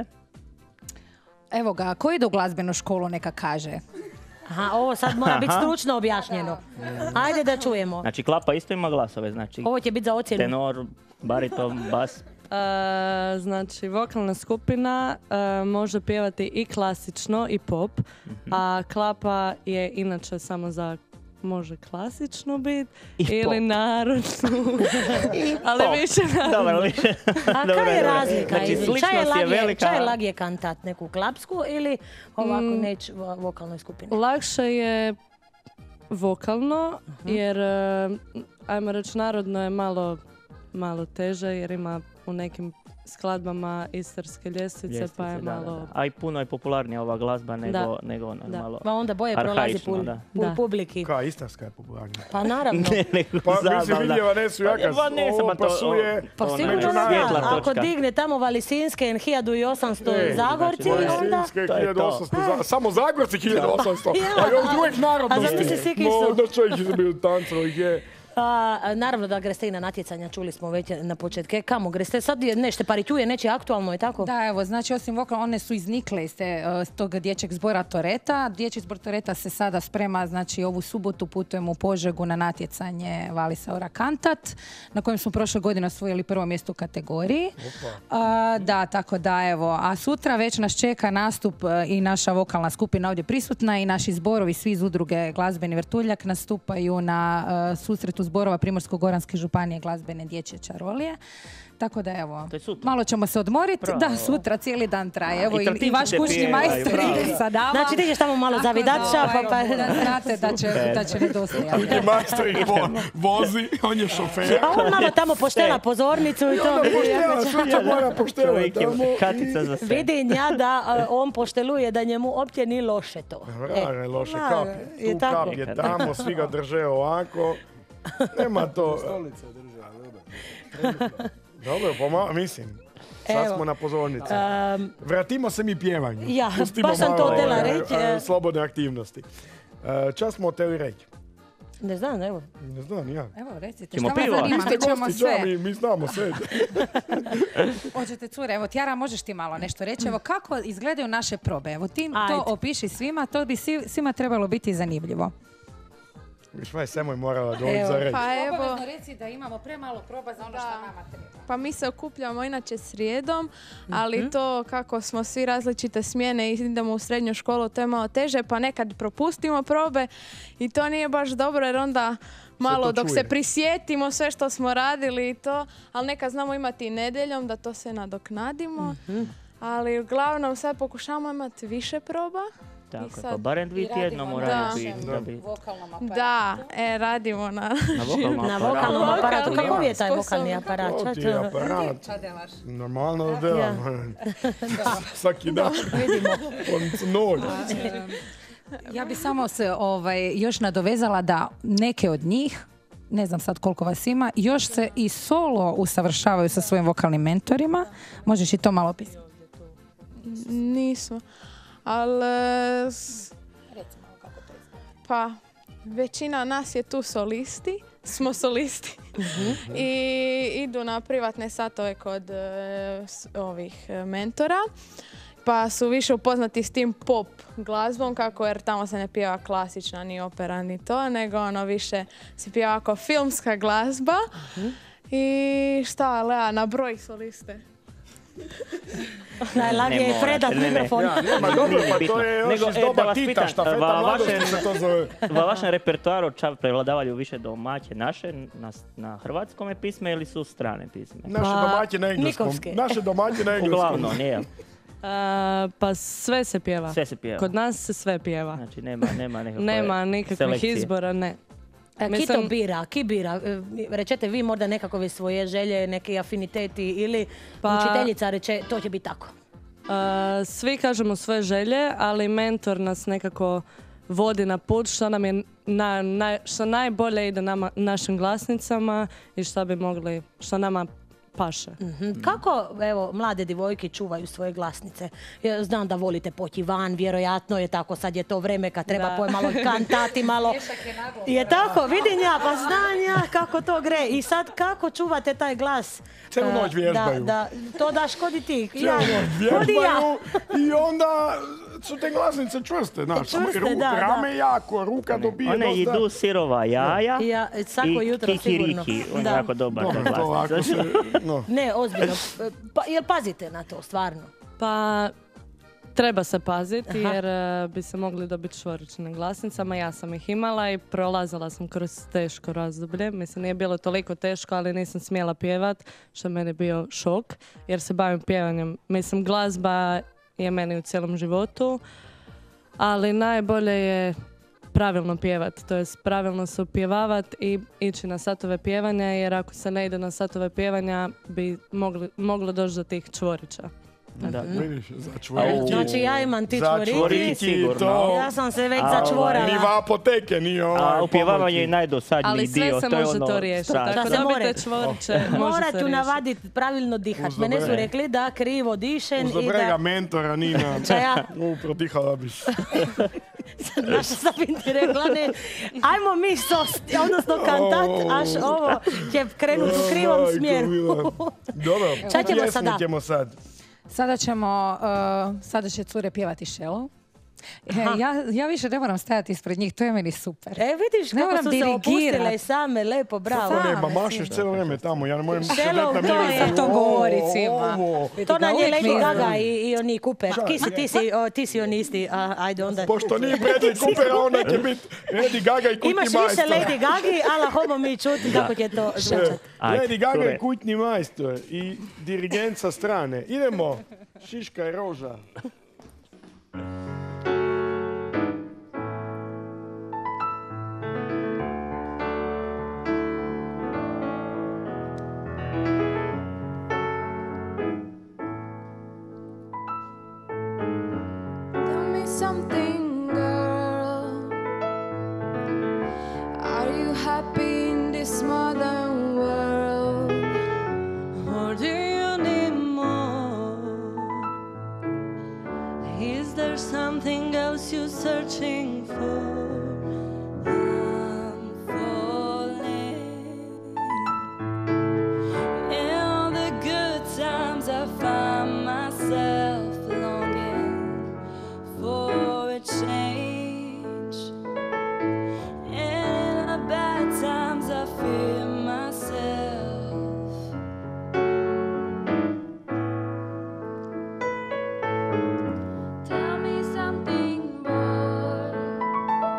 Evo ga, ko ide u glazbenu školu, neka kaže. Aha, ovo sad mora biti stručno objašnjeno. Ajde da čujemo. Znači klapa isto ima glasove, znači Ovo će biti za ocjenu. tenor, bariton, bas. Znači, vokalna skupina može pjevati i klasično i pop, a klapa je inače samo za može klasično biti ili pop. narodnu, ali pop. više Dobro, više. A kaj je razlika? Znači, između- sličnost je velika. Čaj je lagije kantat neku klapsku ili ovako neć vokalnoj skupini? lakše je vokalno, jer ajmo reći narodno je malo teže jer ima u nekim skladbama istarske ljestvice, pa je malo... A i puno je popularnija ova glazba nego ona Da. malo Pa onda boje prolazi arhaično, da. Da. publiki. Ka, istarska je popularnija. Pa naravno. Ne, nego Pa mislim zabavna. vidjeva Nesu Jakas, Pa ne, ovo samo to- pasuje. Pa to sigurno ona je da, svjetla ako točka. digne tamo Valisinske 1800 Zagorci, znači, onda... Sinske To je to. 1800, samo Zagorci 1800, Ja, a još uvijek narodnosti. a zamisli svi ki No, su. da čovjek je bio tancao, je. Naravno da greste i na natjecanja, čuli smo već na početke. Kamo greste? Sad je nešto paritjuje, neće aktualno i tako? Da, evo, znači osim vokala, one su iznikle iz tog dječjeg zbora Toreta. Dječji zbor Toreta se sada sprema, znači ovu subotu putujemo u Požegu na natjecanje Valisa Ora Kantat, na kojem smo prošle godine osvojili prvo mjesto u kategoriji. Da, tako da, evo. A sutra već nas čeka nastup i naša vokalna skupina ovdje prisutna i naši zborovi, svi iz udruge Glazbeni vrtuljak, nastupaju na susretu zborova Primorsko-goranske županije glazbene dječje čarolije. Tako da evo, To je sutra. malo ćemo se odmoriti. Bravo. Da, sutra cijeli dan traje. Evo I i vaš trtinčice kućni pjevaju, majstor bravo. ide sa nama. Znači ti ćeš tamo malo zavidat šafa, pa... Da znate da će nedostajati. I majstor ih vozi, on je šofer. A on malo tamo poštela pozornicu i to. Poštela, sve mora poštela Čovjek je tamo. katica za sve. Vidim ja da on pošteluje da njemu opće ni loše to. Vrane, loše da, kap. je Tu tako. kap je tamo, svi ga drže ovako. Nema to. Dobro, mislim. Sad Evo. smo na pozornici. Vratimo se mi pjevanju. Ja, Pustimo baš sam to malo, htjela reći. slobodne aktivnosti. Čas smo htjeli reći. Ne znam, evo. Ne znam, ja. Evo, recite, Ćemo šta vas pivo? zanima? Vi ste Mi ćemo gosti, sve. mi znamo sve. Hoćete cure, evo Tjara, možeš ti malo nešto reći? Evo, kako izgledaju naše probe? Evo, ti Ajde. to opiši svima, to bi svima trebalo biti zanimljivo. Švaj Semoj morala doći Evo. za reći. Pa evo, Obavezno reci da imamo premalo proba za ono što nama treba. pa mi se okupljamo inače srijedom, ali to kako smo svi različite smjene i idemo u srednju školu, to je malo teže, pa nekad propustimo probe i to nije baš dobro jer onda malo to dok čuje. se prisjetimo sve što smo radili i to, ali nekad znamo imati i nedjeljom da to sve nadoknadimo. Ali uglavnom sad pokušamo imati više proba. Tako, I je, sad- pa barem 2 tjedno moraju Da. biti. Da bi... Vokalnom aparatu. Da, radimo na... Na vokalnom Na aparatu. vokalnom aparatu. Vokalni Kakav je taj sposobno. vokalni aparat? To Šta ti to? je aparat. Šta delaš? Normalno da delam. Svaki dan. Vidimo. On noj. Ja bi samo se još nadovezala da neke od njih, ne znam sad koliko vas ima, još se i solo usavršavaju sa svojim vokalnim mentorima. Možeš i to malo opisati? Nismo. Ali... Recimo kako to izgleda. Pa, većina nas je tu solisti, smo solisti i idu na privatne satove kod ovih mentora, pa su više upoznati s tim pop glazbom, kako jer tamo se ne pjeva klasična ni opera ni to, nego ono više se pjeva ako filmska glazba. I šta, Lea, na broj soliste. Najlagije je predat mikrofon. Ma dobro, pa to je još Nego, iz da doba vas Tita, pitam, štafeta mladosti se to zove. Va vašem repertoaru prevladavaju više domaće naše na hrvatskom pisme ili su strane pisme? Naše domaće na engleskom. Nikovske. Naše domaće na engleskom. Uglavnom, nije. Pa sve se pjeva. Sve se pjeva. Kod nas se sve pjeva. Znači nema nekakve Nema nikakvih selekcije. izbora, ne. Kito bira, ki bira? Rečete vi možda nekakove svoje želje, neki afiniteti ili učiteljica reče to će biti tako? Svi kažemo svoje želje, ali mentor nas nekako vodi na put što nam je što najbolje ide našim glasnicama i što nama paše. Kako, evo, mlade divojke čuvaju svoje glasnice? Ja znam da volite poći van, vjerojatno je tako, sad je to vreme kad treba malo kantati, malo... Je tako, vidim ja, pa znam ja kako to gre. I sad kako čuvate taj glas? Cijelu noć vježbaju. To daš kod i ti. Cijelu noć vježbaju i onda su te glasnice čvrste, znaš. Rame jako, ruka dobije dosta. One idu sirova jaja i kikiriki. On je jako dobar glasnica. Ne, ozbiljno. Jel pazite na to, stvarno? Pa, treba se paziti jer bi se mogli dobiti čvoričnim glasnicama. Ja sam ih imala i prolazila sam kroz teško razdoblje. Mislim, nije bilo toliko teško, ali nisam smjela pjevat, što je meni bio šok, jer se bavim pjevanjem. Mislim, glazba je meni u cijelom životu, ali najbolje je pravilno pjevati, to jest pravilno se upjevavati i ići na satove pjevanja, jer ako se ne ide na satove pjevanja bi moglo doći do tih čvorića. Da, vidiš, za čvoriki. Znači ja imam ti čvoriki, sigurno. Ja sam se već začvorala. Ni v apoteke, ni A upjevavanje je najdosadniji dio. Ali sve se može to riješiti. Tako dobite čvoriće, Morat ću navaditi pravilno dihat. Mene su rekli da krivo dišem. Uz dobrega mentora, Nina. Prodihala biš. Naša sam ti rekla, ne, ajmo mi odnosno kantat, až ovo će krenut u krivom smjeru. Dobro, pjesmu ćemo sad. Sada će cure pjevati Šelo. Ja više ne moram stajati ispred njih, to je meni super. Vidiš kako su se opustile same, lepo, bravo. Ma mašeš cijelo vrijeme tamo, ja ne moram sedeti na mjeru. To govori svima. To nam je Lady Gaga i oni Cooper. Ti si on isti, ajde onda. Pošto nije Bradley Cooper, a onda će biti Lady Gaga i Kutni majstor. Imaš više Lady Gagi, ala homo mi čuti kako će to zvučati. Lady Gaga i Kutni majstor i dirigent sa strane. Idemo, Šiška i Roža. Something, girl. Are you happy in this modern world? Or do you need more? Is there something else you're searching for? I'm falling. In all the good times I find myself for a change. And in the bad times I fear myself. Tell me something more.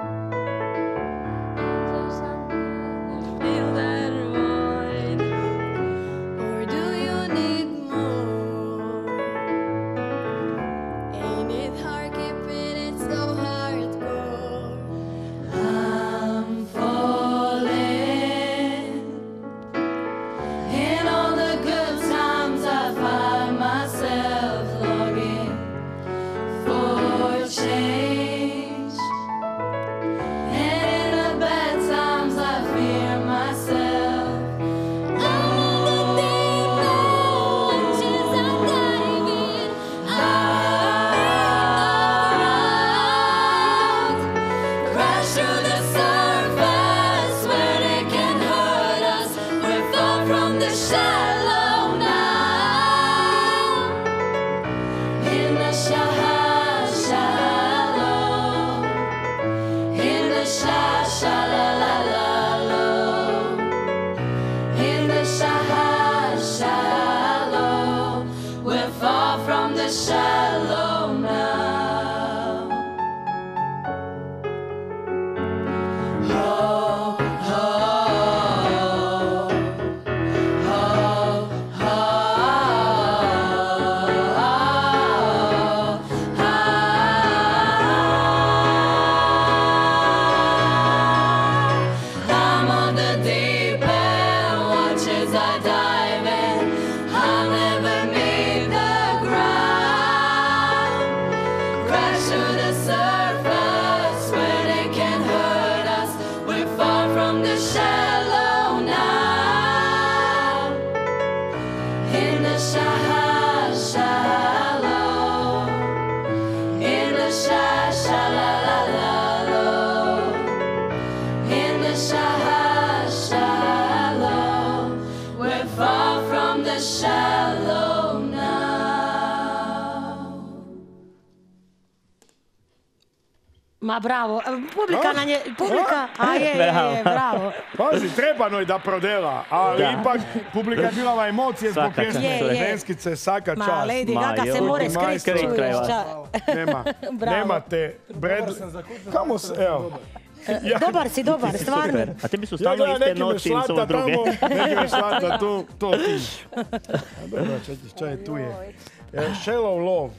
Ma bravo, publika nam je, bravo. Pazi, trebano je da prodela, ali ipak publika je bila ova emocije zbog pjesme. Ženskice, svaka čast. Ma, Lady Gaga se more skriti, čuješ. Nemate, kamo se, evo. Dobar, stvarno. A tebi su stalno iste noći ili su ovo druge? Neki me šlata, to ti. Čaj, tu je. Shallow Love.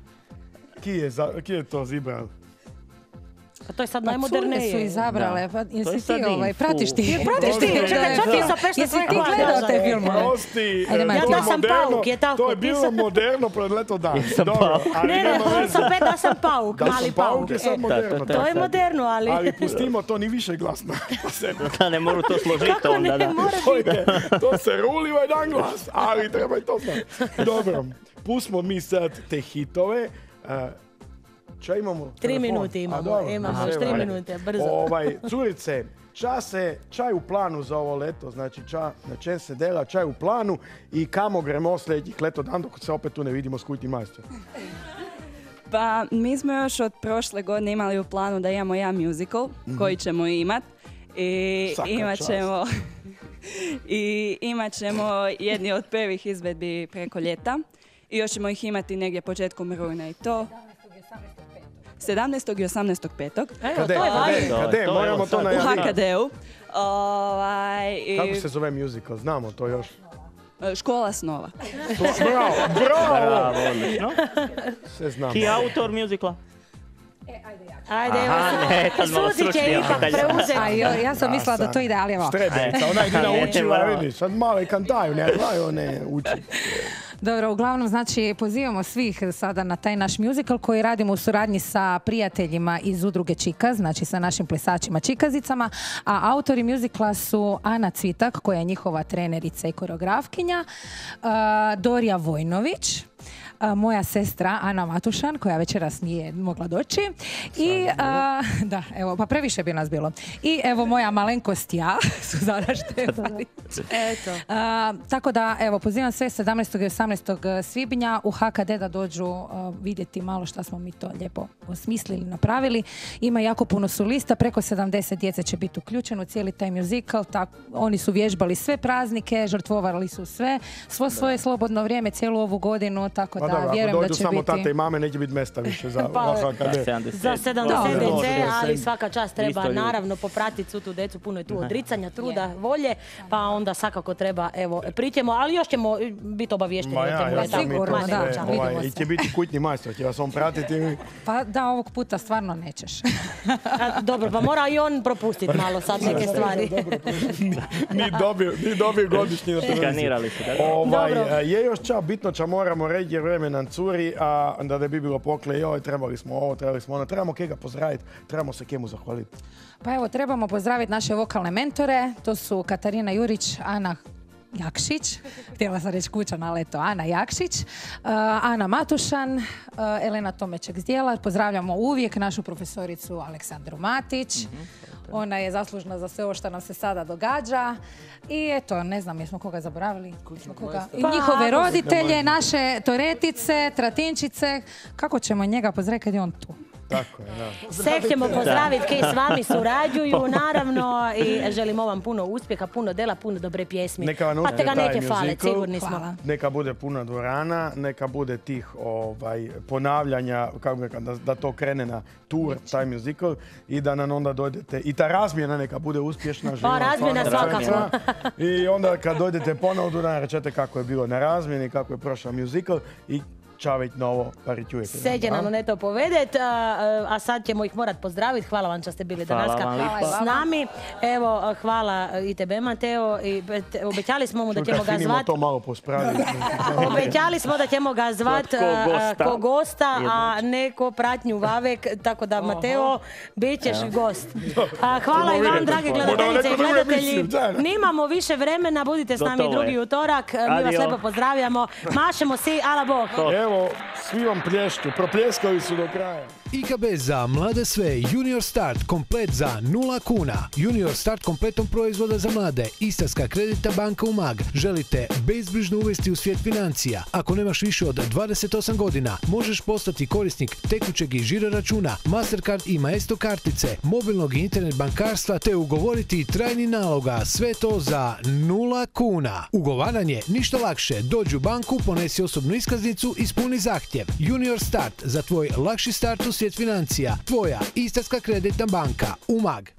Ki je to zibral? A to je sad najmodernije. Cure su izabrale, pa jesi ti pratiš ti? Čekaj, što ti sa Pešta jesi ti gledao te filmove? Prosti, ja sam pauk, je tako. To je bilo moderno pred leto dan. Ne, on sam da sam pauk, mali pauk. Da, sam moderno. To je moderno, ali... Ali pustimo to ni više glasno. Da, ne moru to složiti onda. Kako ne, mora biti. To se ruli ovaj dan glas, ali treba i to znati. Dobro, pustimo mi sad te hitove. Ča imamo? 3 minute imamo, još 3 minute, brzo. Curice, ča je u planu za ovo leto, znači na čem se dela, ča je u planu i kamo gremo sljedećih leto dan dok se opet tu ne vidimo s Kujti majstor. Pa mi smo još od prošle godine imali u planu da imamo jedan musical koji ćemo imat i imat ćemo jedni od prvih izvedbi preko ljeta i još ćemo ih imati negdje početkom rujna i to. 17. i 18.5. Evo, to je važno. Kade? Moramo to najaviti. U HKD-u. Kako se zove musical? Znamo to još. Škola snova. Bravo! Odlično. Sve znamo. Ki je autor musicala? Ajde, Suzi će ipak preuzeti. Ja sam mislila da to ide, ali evo. Štrebeca, ona je naučila, vidiš, sad malo i kantaju, ne uči. Dobro, uglavnom, znači, pozivamo svih sada na taj naš musical koji radimo u suradnji sa prijateljima iz udruge Čikaz, znači sa našim plesačima Čikazicama, a autori musicala su Ana Cvitak, koja je njihova trenerica i koreografkinja, Dorija Vojnović, moja sestra Ana Matušan, koja večeras nije mogla doći. I, da, evo, pa previše bi nas bilo. I evo moja malenkost ja, Suzana Štefanić. Eto. Tako da, evo, pozivam sve 17. i 18. svibnja u HKD da dođu vidjeti malo šta smo mi to lijepo osmislili, napravili. Ima jako puno solista, preko 70 djece će biti uključeno u cijeli taj musical. Oni su vježbali sve praznike, žrtvovali su svo svoje slobodno vrijeme cijelu ovu godinu, tako da vjerujem da će biti... samo tate i mame, neće biti mjesta više za HKD. Za 70 djece, ali svaka čast treba naravno popratiti svu tu decu, puno je tu odricanja, truda, volje, pa onda svakako treba, evo, prićemo, ali još ćemo biti obavješteni. Sigurno, da. I će biti Kujtni majstor, će vas on pratiti. Pa da, ovog puta stvarno nećeš. Dobro, pa mora i on propustiti malo sad neke stvari. Ni dobio godišnji na televiziji. Je još ča bitno, ča moramo reći jer vreme nam curi, a da ne bi bilo pokle, joj, trebali smo ovo, trebali smo ono, trebamo kega pozdraviti, trebamo se kemu zahvaliti. Pa evo, trebamo pozdraviti naše vokalne mentore, to su Katarina Jurić, Ana Jakšić, htjela sam reći kućan, ali eto, Ana Jakšić, Ana Matušan, Elena Tomeček-Zdjela, pozdravljamo uvijek našu profesoricu Aleksandru Matić, ona je zaslužna za sve ovo što nam se sada događa i eto, ne znam, jesmo koga zaboravili? I njihove roditelje, naše toretice, tratinčice, kako ćemo njega pozdraviti kad je on tu? Tako je, da. Sve ćemo pozdraviti koji s vami surađuju, naravno, i želimo vam puno uspjeha, puno dela, puno dobre pjesmi. Pa te ga neće falit, sigurni smo. Neka bude puna dvorana, neka bude tih ponavljanja, kako bi rekao, da to krene na tur, taj musical, i da nam onda dojdete, i ta razmjena neka bude uspješna. Pa razmjena svakako. I onda kad dojdete ponovno, da rečete kako je bilo na razmjeni, kako je prošao musical i čaveć novo parićujete. Seđe nam neto povedet, a sad ćemo ih morat pozdraviti. Hvala vam što ste bili danas s nami. Evo, hvala i tebe, Mateo. Obećali smo mu da ćemo ga zvat. to malo pospraviti. Obećali smo da ćemo ga zvat ko gosta, a ne ko pratnju Vavek, tako da, Mateo, bit ćeš gost. Hvala i vam, dragi gledateljice i gledatelji. Nimamo više vremena, budite s nami drugi utorak. Mi vas lepo pozdravljamo. Mašemo si, ala Bog. Evo, svi vam plješću, propljeskali su do kraja. IKB za mlade sve, Junior Start komplet za 0 kuna. Junior Start kompletom proizvoda za mlade, Istarska kreditna banka Umag. Želite bezbrižno uvesti u svijet financija? Ako nemaš više od 28 godina, možeš postati korisnik tekućeg i žiro računa, Mastercard i Maestro kartice, mobilnog i internet bankarstva te ugovoriti trajni naloga. Sve to za 0 kuna. Ugovaranje ništa lakše. Dođi u banku, ponesi osobnu iskaznicu, ispuni zahtjev. Junior Start za tvoj lakši start u svijet financija. Tvoja Istarska kreditna banka Umag.